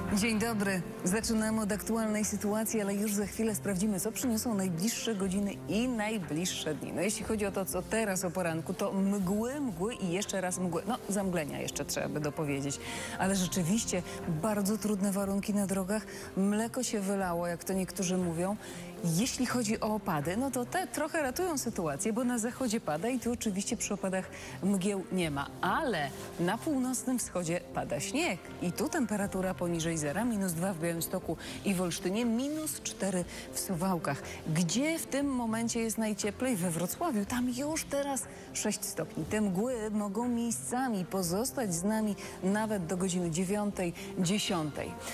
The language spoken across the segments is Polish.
Dzień dobry. Zaczynamy od aktualnej sytuacji, ale już za chwilę sprawdzimy, co przyniosą najbliższe godziny i najbliższe dni. No jeśli chodzi o to, co teraz o poranku, to mgły i jeszcze raz mgły. No, zamglenia jeszcze trzeba by dopowiedzieć. Ale rzeczywiście bardzo trudne warunki na drogach. Mleko się wylało, jak to niektórzy mówią. Jeśli chodzi o opady, no to te trochę ratują sytuację, bo na zachodzie pada i tu oczywiście przy opadach mgieł nie ma. Ale na północnym wschodzie pada śnieg i tu temperatura poniżej zera, -2 w Białymstoku i w Olsztynie, -4 w Suwałkach. Gdzie w tym momencie jest najcieplej? We Wrocławiu. Tam już teraz 6 stopni. Te mgły mogą miejscami pozostać z nami nawet do godziny 9, 10.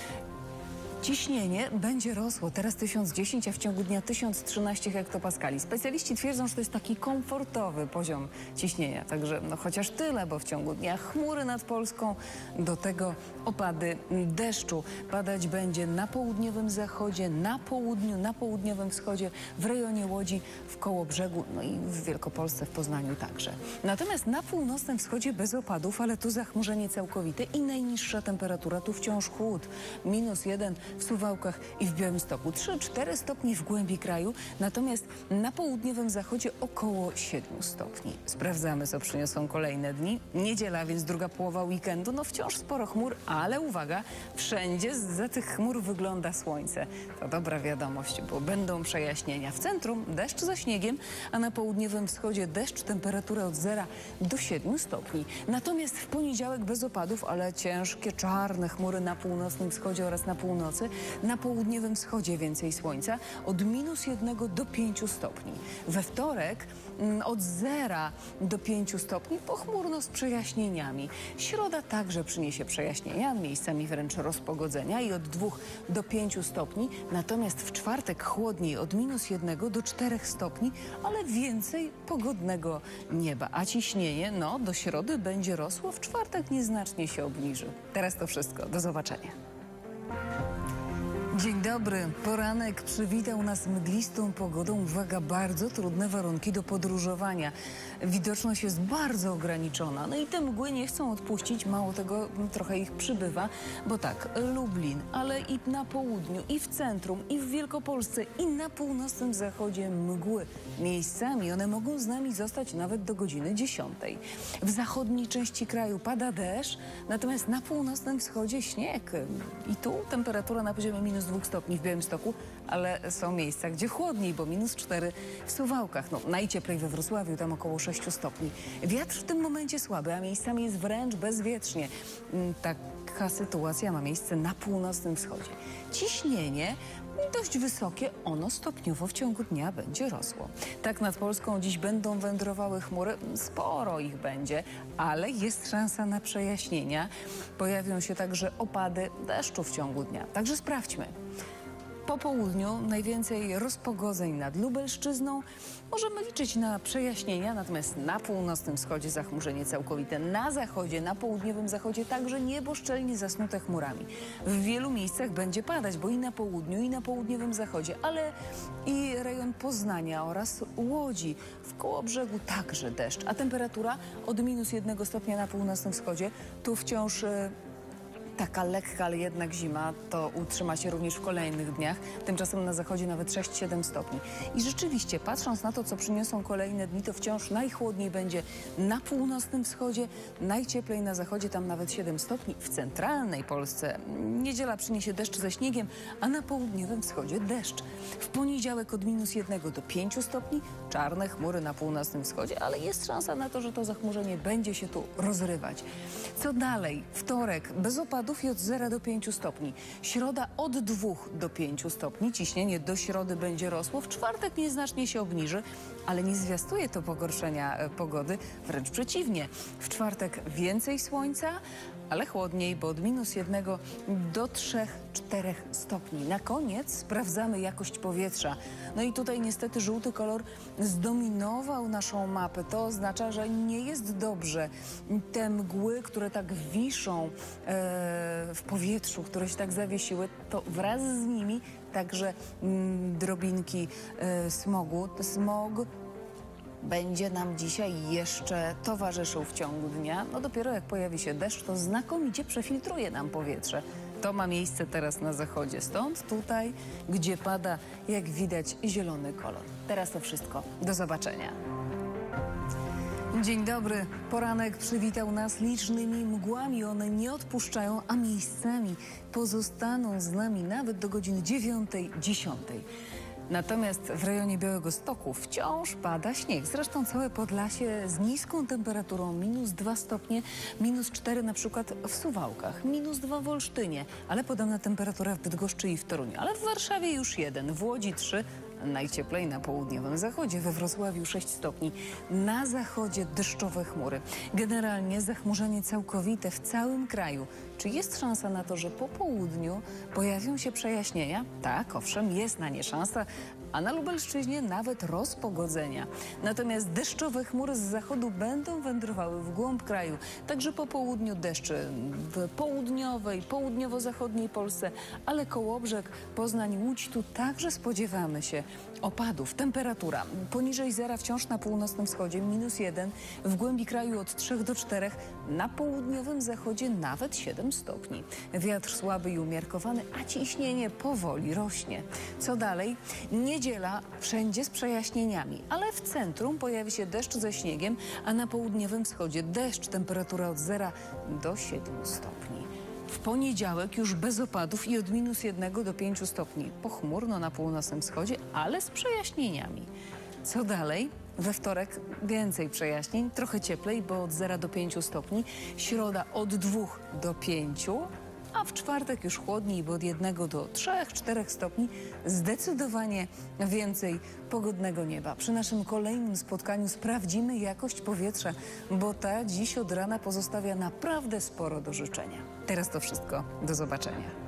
Ciśnienie będzie rosło, teraz 1010, a w ciągu dnia 1013 hektopaskali. Specjaliści twierdzą, że to jest taki komfortowy poziom ciśnienia. Także no chociaż tyle, bo w ciągu dnia chmury nad Polską, do tego opady deszczu. Padać będzie na południowym zachodzie, na południu, na południowym wschodzie, w rejonie Łodzi, w Kołobrzegu, no i w Wielkopolsce, w Poznaniu także. Natomiast na północnym wschodzie bez opadów, ale tu zachmurzenie całkowite i najniższa temperatura, tu wciąż chłód. -1 w Suwałkach i w Białymstoku, 3-4 stopnie w głębi kraju, natomiast na południowym zachodzie około 7 stopni. Sprawdzamy, co przyniosą kolejne dni. Niedziela, więc druga połowa weekendu, no wciąż sporo chmur, ale uwaga, wszędzie zza tych chmur wygląda słońce. To dobra wiadomość, bo będą przejaśnienia. W centrum deszcz ze śniegiem, a na południowym wschodzie deszcz, temperatura od 0 do 7 stopni. Natomiast w poniedziałek bez opadów, ale ciężkie, czarne chmury na północnym wschodzie oraz na północy. Na południowym wschodzie więcej słońca, od -1 do 5 stopni. We wtorek od 0 do 5 stopni, pochmurno z przejaśnieniami. Środa także przyniesie przejaśnienia, miejscami wręcz rozpogodzenia i od 2 do 5 stopni. Natomiast w czwartek chłodniej, od -1 do 4 stopni, ale więcej pogodnego nieba. A ciśnienie, no, do środy będzie rosło, w czwartek nieznacznie się obniży. Teraz to wszystko. Do zobaczenia. Dzień dobry. Poranek przywitał nas mglistą pogodą. Uwaga, bardzo trudne warunki do podróżowania. Widoczność jest bardzo ograniczona. No i te mgły nie chcą odpuścić. Mało tego, trochę ich przybywa. Bo tak, Lublin, ale i na południu, i w centrum, i w Wielkopolsce, i na północnym zachodzie mgły. Miejscami one mogą z nami zostać nawet do godziny 10. W zachodniej części kraju pada deszcz, natomiast na północnym wschodzie śnieg. I tu temperatura na poziomie -2 stopni w Białymstoku, ale są miejsca, gdzie chłodniej, bo -4 w Suwałkach. No, najcieplej we Wrocławiu, tam około 6 stopni. Wiatr w tym momencie słaby, a miejscami jest wręcz bezwietrznie. Taka sytuacja ma miejsce na północnym wschodzie. Ciśnienie dość wysokie, ono stopniowo w ciągu dnia będzie rosło. Tak nad Polską dziś będą wędrowały chmury, sporo ich będzie, ale jest szansa na przejaśnienia. Pojawią się także opady deszczu w ciągu dnia. Także sprawdźmy. Po południu najwięcej rozpogodzeń nad Lubelszczyzną. Możemy liczyć na przejaśnienia, natomiast na północnym wschodzie zachmurzenie całkowite. Na zachodzie, na południowym zachodzie także niebo szczelnie zasnute chmurami. W wielu miejscach będzie padać, bo i na południu, i na południowym zachodzie, ale i rejon Poznania oraz Łodzi. W Kołobrzegu także deszcz, a temperatura od -1 stopnia na północnym wschodzie. Tu wciąż taka lekka, ale jednak zima, to utrzyma się również w kolejnych dniach. Tymczasem na zachodzie nawet 6-7 stopni. I rzeczywiście, patrząc na to, co przyniosą kolejne dni, to wciąż najchłodniej będzie na północnym wschodzie, najcieplej na zachodzie, tam nawet 7 stopni. W centralnej Polsce niedziela przyniesie deszcz ze śniegiem, a na południowym wschodzie deszcz. W poniedziałek od -1 do 5 stopni, czarne chmury na północnym wschodzie, ale jest szansa na to, że to zachmurzenie będzie się tu rozrywać. Co dalej? Wtorek bez opadów i od 0 do 5 stopni. Środa od 2 do 5 stopni. Ciśnienie do środy będzie rosło. W czwartek nieznacznie się obniży, ale nie zwiastuje to pogorszenia pogody. Wręcz przeciwnie. W czwartek więcej słońca, ale chłodniej, bo od -1 do 3-4 stopni. Na koniec sprawdzamy jakość powietrza. No i tutaj niestety żółty kolor zdominował naszą mapę. To oznacza, że nie jest dobrze. Te mgły, które tak wiszą w powietrzu, które się tak zawiesiły, to wraz z nimi także drobinki smogu. Smog będzie nam dzisiaj jeszcze towarzyszył w ciągu dnia. No dopiero jak pojawi się deszcz, to znakomicie przefiltruje nam powietrze. To ma miejsce teraz na zachodzie. Stąd tutaj, gdzie pada, jak widać, zielony kolor. Teraz to wszystko. Do zobaczenia. Dzień dobry. Poranek przywitał nas licznymi mgłami. One nie odpuszczają, a miejscami pozostaną z nami nawet do godziny 9:10. Natomiast w rejonie Białegostoku wciąż pada śnieg. Zresztą całe Podlasie z niską temperaturą -2 stopnie, -4 na przykład w Suwałkach, -2 w Olsztynie, ale podobna temperatura w Bydgoszczy i w Toruniu. Ale w Warszawie już 1, w Łodzi 3, najcieplej na południowym zachodzie, we Wrocławiu 6 stopni. Na zachodzie deszczowe chmury. Generalnie zachmurzenie całkowite w całym kraju. Czy jest szansa na to, że po południu pojawią się przejaśnienia? Tak, owszem, jest na nie szansa, a na Lubelszczyźnie nawet rozpogodzenia. Natomiast deszczowe chmury z zachodu będą wędrowały w głąb kraju. Także po południu deszcze w południowej, południowo-zachodniej Polsce, ale Kołobrzeg, Poznań, Łódź, tu także spodziewamy się opadów. Temperatura poniżej zera wciąż na północnym wschodzie, -1, w głębi kraju od 3 do 4, na południowym zachodzie nawet 7 stopni. Wiatr słaby i umiarkowany, a ciśnienie powoli rośnie. Co dalej? Niedziela wszędzie z przejaśnieniami, ale w centrum pojawi się deszcz ze śniegiem, a na południowym wschodzie deszcz, temperatura od 0 do 7 stopni. W poniedziałek już bez opadów i od -1 do 5 stopni. Pochmurno na północnym wschodzie, ale z przejaśnieniami. Co dalej? We wtorek więcej przejaśnień, trochę cieplej, bo od 0 do 5 stopni. Środa od 2 do 5, a w czwartek już chłodniej, bo od 1 do 3-4 stopni. Zdecydowanie więcej pogodnego nieba. Przy naszym kolejnym spotkaniu sprawdzimy jakość powietrza, bo ta dziś od rana pozostawia naprawdę sporo do życzenia. Teraz to wszystko. Do zobaczenia.